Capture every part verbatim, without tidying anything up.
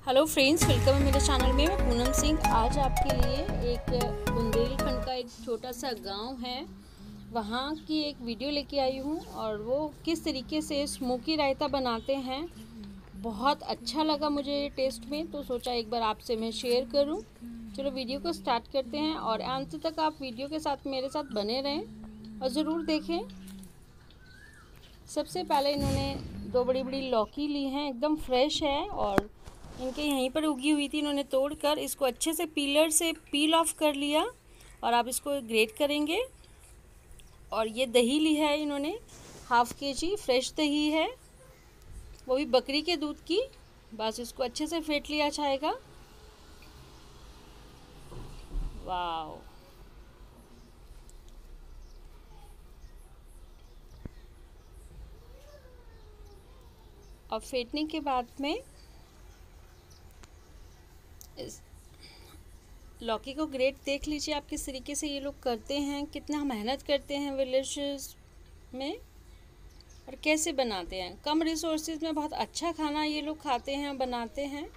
Hello friends, welcome है मेरे channel में। मैं पूनम सिंह आज आपके लिए एक बुंदेलखंड का एक छोटा सा गांव है, वहाँ की एक वीडियो लेके आई हूँ और वो किस तरीके से स्मोकी रायता बनाते हैं। बहुत अच्छा लगा मुझे ये टेस्ट में, तो सोचा एक बार आपसे मैं शेयर करूँ। चलो वीडियो को स्टार्ट करते हैं और अंत तक आप वीडियो के साथ मेरे साथ बने रहें और ज़रूर देखें। सबसे पहले इन्होंने दो बड़ी बड़ी लौकी ली हैं, एकदम फ्रेश है और इनके यहीं पर उगी हुई थी। इन्होंने तोड़कर इसको अच्छे से पीलर से पील ऑफ कर लिया और आप इसको ग्रेट करेंगे। और ये दही ली है इन्होंने, हाफ के जी फ्रेश दही है, वो भी बकरी के दूध की। बस इसको अच्छे से फेंट लिया जाएगा। वाह, और फेंटने के बाद में इस लौकी को ग्रेट देख लीजिए आप किस तरीके से ये लोग करते हैं, कितना मेहनत करते हैं विलेजेस में और कैसे बनाते हैं। कम रिसोर्सेज में बहुत अच्छा खाना ये लोग खाते हैं, बनाते हैं।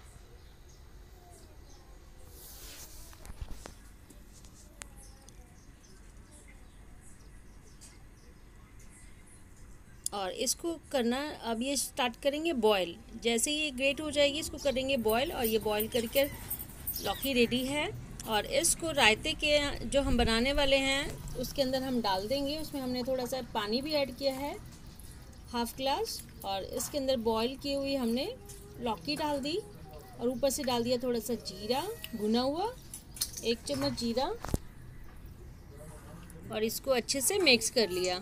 और इसको करना, अब ये स्टार्ट करेंगे बॉयल। जैसे ये ग्रेट हो जाएगी इसको करेंगे बॉयल, और ये बॉयल करके लौकी रेडी है। और इसको रायते के जो हम बनाने वाले हैं उसके अंदर हम डाल देंगे। उसमें हमने थोड़ा सा पानी भी ऐड किया है, हाफ ग्लास, और इसके अंदर बॉईल की हुई हमने लौकी डाल दी और ऊपर से डाल दिया थोड़ा सा जीरा भुना हुआ, एक चम्मच जीरा, और इसको अच्छे से मिक्स कर लिया।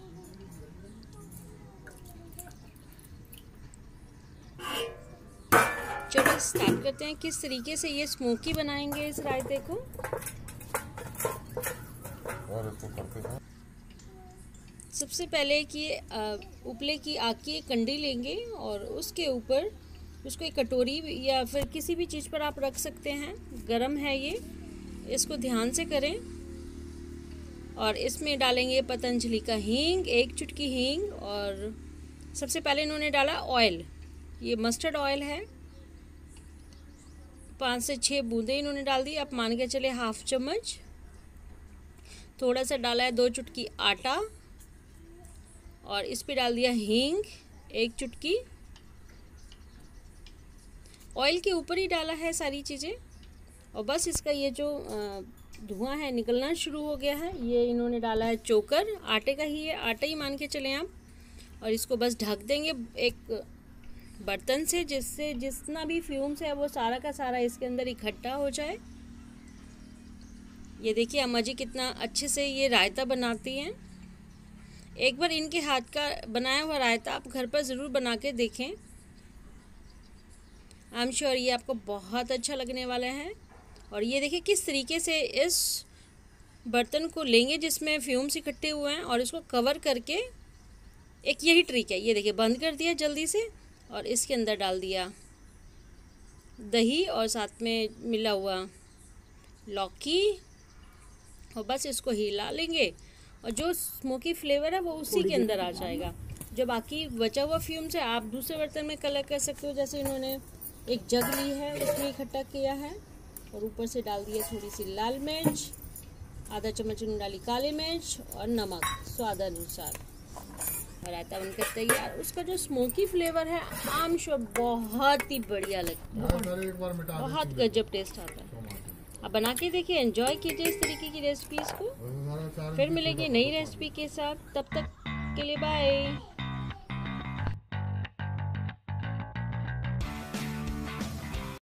चलो स्टार्ट करते हैं किस तरीके से ये स्मोकी बनाएंगे इस रायते को। और इसको करते हैं सबसे पहले कि उपले की आग की एक कंडी लेंगे और उसके ऊपर उसको एक कटोरी या फिर किसी भी चीज़ पर आप रख सकते हैं। गरम है ये, इसको ध्यान से करें। और इसमें डालेंगे पतंजलि का हींग, एक चुटकी हींग। और सबसे पहले इन्होंने डाला ऑयल, ये मस्टर्ड ऑयल है, पाँच से छः बूंदे इन्होंने डाल दी, आप मान के चले हाफ चम्मच। थोड़ा सा डाला है दो चुटकी आटा और इस पे डाल दिया हींग, एक चुटकी। ऑयल के ऊपर ही डाला है सारी चीज़ें। और बस इसका ये जो धुआं है निकलना शुरू हो गया है। ये इन्होंने डाला है चोकर, आटे का ही है, आटा ही मान के चलें आप। और इसको बस ढक देंगे एक बर्तन से, जिससे जितना भी फ्यूम्स है वो सारा का सारा इसके अंदर इकट्ठा हो जाए। ये देखिए अम्मा जी कितना अच्छे से ये रायता बनाती हैं। एक बार इनके हाथ का बनाया हुआ रायता आप घर पर ज़रूर बना के देखें, आई एम श्योर ये आपको बहुत अच्छा लगने वाला है। और ये देखिए किस तरीके से इस बर्तन को लेंगे जिसमें फ्यूम्स इकट्ठे हुए हैं और इसको कवर करके, एक यही ट्रिक है। ये देखिए बंद कर दिया जल्दी से और इसके अंदर डाल दिया दही और साथ में मिला हुआ लौकी, और बस इसको हिला लेंगे और जो स्मोकी फ्लेवर है वो उसी के अंदर आ जाएगा। जो बाकी बचा हुआ फ्यूम्स है आप दूसरे बर्तन में कलेक्ट कर सकते हो। जैसे इन्होंने एक जग ली है, उसमें इकट्ठा किया है और ऊपर से डाल दिया थोड़ी सी लाल मिर्च, आधा चम्मच इन्होंने डाली काली मिर्च और नमक स्वादानुसार। और रायता बनकर तैयार। उसका जो स्मोकी फ्लेवर है आम श्योर बहुत ही बढ़िया लगता है, बहुत गजब टेस्ट आता है। आप बना के देखिए, एंजॉय कीजिए इस तरीके की रेसिपीज़ को। फिर मिलेंगे नई रेसिपी के साथ, तब तक के लिए बाय।